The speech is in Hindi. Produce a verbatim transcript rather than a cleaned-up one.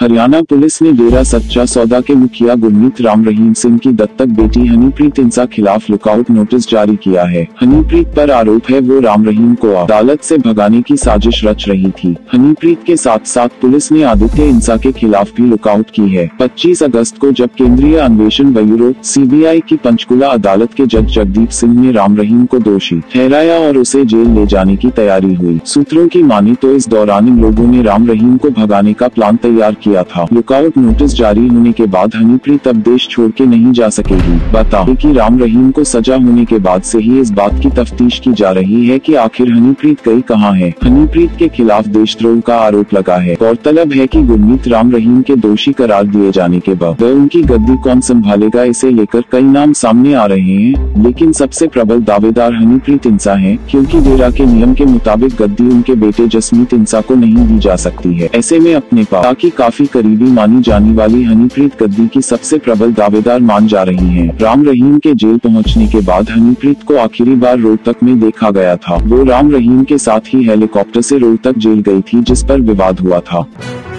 हरियाणा पुलिस ने डेरा सच्चा सौदा के मुखिया गुरमीत राम रहीम सिंह की दत्तक बेटी हनीप्रीत इंसा खिलाफ लुकआउट नोटिस जारी किया है। हनीप्रीत पर आरोप है वो राम रहीम को अदालत से भगाने की साजिश रच रही थी। हनीप्रीत के साथ साथ पुलिस ने आदित्य इंसा के खिलाफ भी लुकआउट की है। पच्चीस अगस्त को जब केंद्रीय अन्वेषण ब्यूरो सीबीआई की पंचकुला अदालत के जज जगदीप सिंह ने राम रहीम को दोषी ठहराया और उसे जेल ले जाने की तैयारी हुई। सूत्रों की माने तो इस दौरान इन लोगों ने राम रहीम को भगाने का प्लान तैयार किया था। लुकआउट नोटिस जारी होने के बाद हनीप्रीत अब देश छोड़ के नहीं जा सकेगी। बता दें कि राम रहीम को सजा होने के बाद से ही इस बात की तफ्तीश की जा रही है कि आखिर हनीप्रीत गई कहां है। हनीप्रीत के खिलाफ देशद्रोह का आरोप लगा है। गौरतलब है कि गुरमीत राम रहीम के दोषी करार दिए जाने के बाद उनकी गद्दी कौन संभालेगा, इसे लेकर कई नाम सामने आ रहे हैं, लेकिन सबसे प्रबल दावेदार हनीप्रीत इंसा है, क्योंकि डेरा के नियम के मुताबिक गद्दी उनके बेटे जसमीत इंसा को नहीं दी जा सकती है। ऐसे में अपने पापा की काफी करीबी मानी जाने वाली हनीप्रीत गद्दी की सबसे प्रबल दावेदार मान जा रही हैं। राम रहीम के जेल पहुंचने के बाद हनीप्रीत को आखिरी बार रोहतक में देखा गया था। वो राम रहीम के साथ ही हेलीकॉप्टर से रोहतक जेल गई थी, जिस पर विवाद हुआ था।